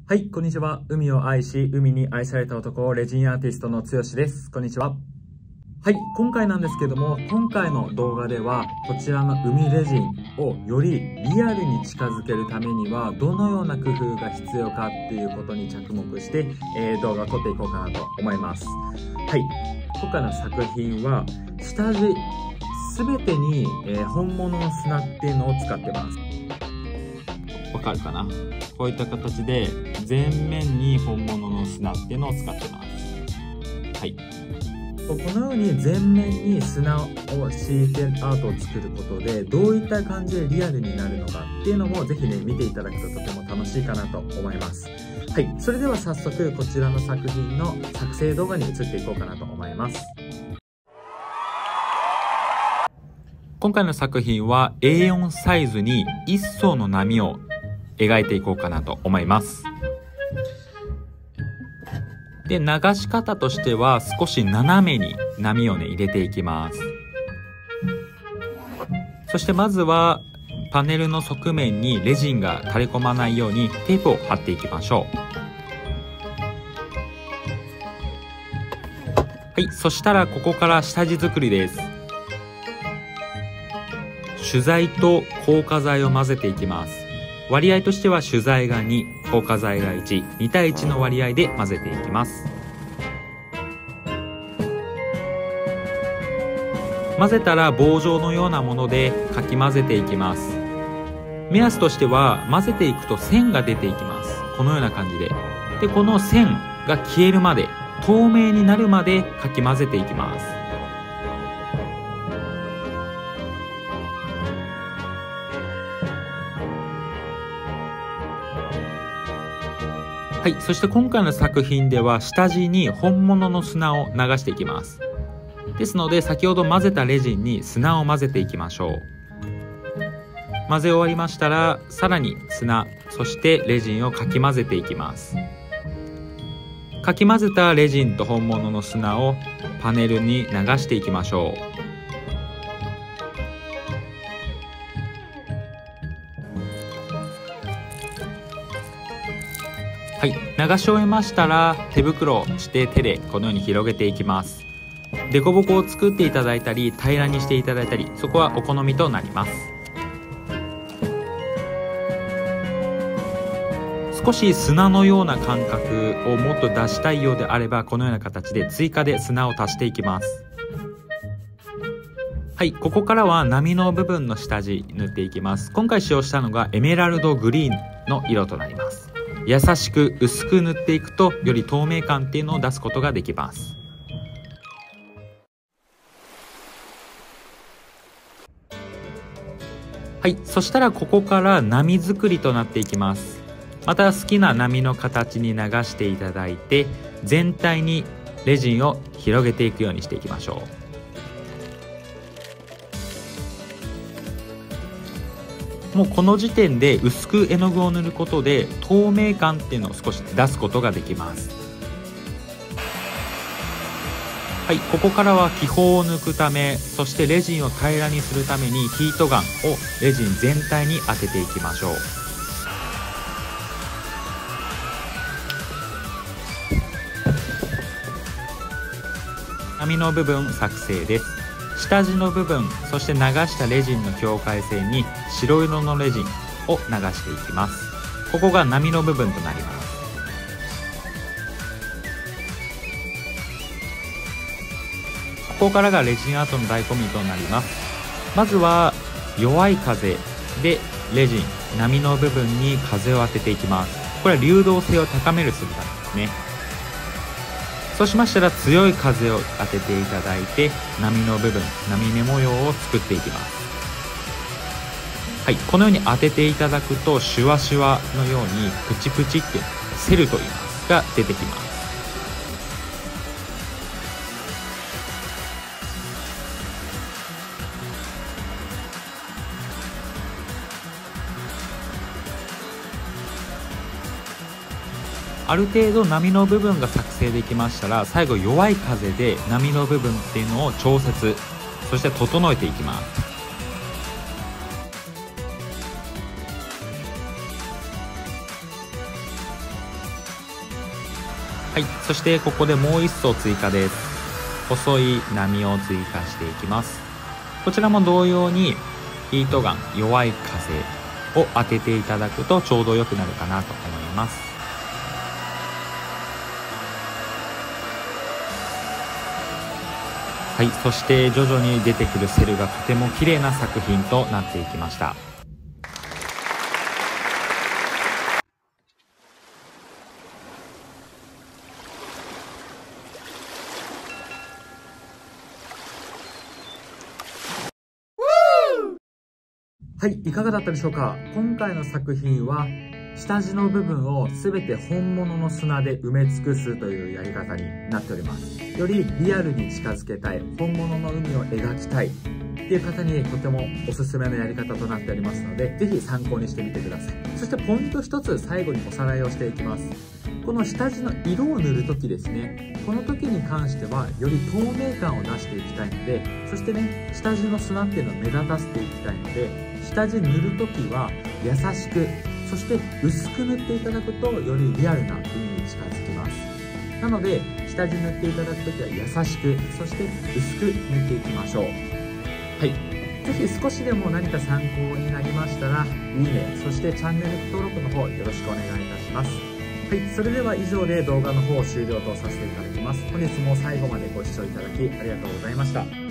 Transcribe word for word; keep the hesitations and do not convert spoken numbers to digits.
はい、こんにちは。海を愛し、海に愛された男、レジンアーティストのつよしです。こんにちは。はい、今回なんですけども、今回の動画では、こちらの海レジンをよりリアルに近づけるためには、どのような工夫が必要かっていうことに着目して、えー、動画を撮っていこうかなと思います。はい、今回の作品は、下地すべてに、えー、本物の砂っていうのを使ってます。わかるかな？こういった形で全面に本物の砂っていうのを使ってます。はい。このように全面に砂を敷いてアートを作ることでどういった感じでリアルになるのかっていうのもぜひね見ていただくととても楽しいかなと思います。はい。それでは早速こちらの作品の作成動画に移っていこうかなと思います。今回の作品は エーよん サイズに一層の波を描いていこうかなと思います。で、流し方としては少し斜めに波をね入れていきます。そしてまずはパネルの側面にレジンが垂れ込まないようにテープを貼っていきましょう。はい、そしたらここから下地作りです。主材と硬化剤を混ぜていきます。割合としては主材がに、硬化剤がいち、に対いちの割合で混ぜていきます。混ぜたら棒状のようなものでかき混ぜていきます。目安としては混ぜていくと線が出ていきます。このような感じで。で、この線が消えるまで、透明になるまでかき混ぜていきます。はい、そして今回の作品では下地に本物の砂を流していきます。ですので先ほど混ぜたレジンに砂を混ぜていきましょう。混ぜ終わりましたらさらに砂、そしてレジンをかき混ぜていきます。かき混ぜたレジンと本物の砂をパネルに流していきましょう。はい、流し終えましたら手袋をして手でこのように広げていきます。凸凹を作っていただいたり平らにしていただいたり、そこはお好みとなります。少し砂のような感覚をもっと出したいようであればこのような形で追加で砂を足していきます。はい、ここからは波の部分の下地塗っていきます。今回使用したのがエメラルドグリーンの色となります。優しく薄く塗っていくとより透明感っていうのを出すことができます。はい、そしたらここから波作りとなっていきます。また好きな波の形に流していただいて全体にレジンを広げていくようにしていきましょう。もうこの時点で薄く絵の具を塗ることで透明感っていうのを少し出すことができます。はい、ここからは気泡を抜くため、そしてレジンを平らにするためにヒートガンをレジン全体に当てていきましょう。波の部分作成です。下地の部分、そして流したレジンの境界線に白色のレジンを流していきます。ここが波の部分となります。ここからがレジンアートの醍醐味となります。まずは弱い風でレジン、波の部分に風を当てていきます。これは流動性を高めるするためですね。そうしましたら強い風を当てていただいて波の部分、波目模様を作っていきます。はい、このように当てていただくとシュワシュワのようにプチプチってセルと言いますが出てきます。ある程度波の部分が作成できましたら最後弱い風で波の部分っていうのを調節、そして整えていきます。 はい、そしてここでもう一層追加です。細い波を追加していきます。こちらも同様にヒートガン弱い風を当てていただくとちょうど良くなるかなと思います。はい、そして徐々に出てくるセルがとても綺麗な作品となっていきました。はい、いかがだったでしょうか。今回の作品は下地の部分を全て本物の砂で埋め尽くすというやり方になっております。よりリアルに近づけたい、本物の海を描きたいっていう方にとてもおすすめのやり方となっておりますので、ぜひ参考にしてみてください。そしてポイント一つ最後におさらいをしていきます。この下地の色を塗るときですね、この時に関してはより透明感を出していきたいので、そしてね、下地の砂っていうのを目立たせていきたいので、下地塗るときは優しく、そして薄く塗っていただくとよりリアルな海に近づきます。なので下地塗っていただくときは優しく、そして薄く塗っていきましょう。はい、ぜひ少しでも何か参考になりましたらいいね、そしてチャンネル登録の方よろしくお願いいたします。はい、それでは以上で動画の方を終了とさせていただきます。本日も最後までご視聴いただきありがとうございました。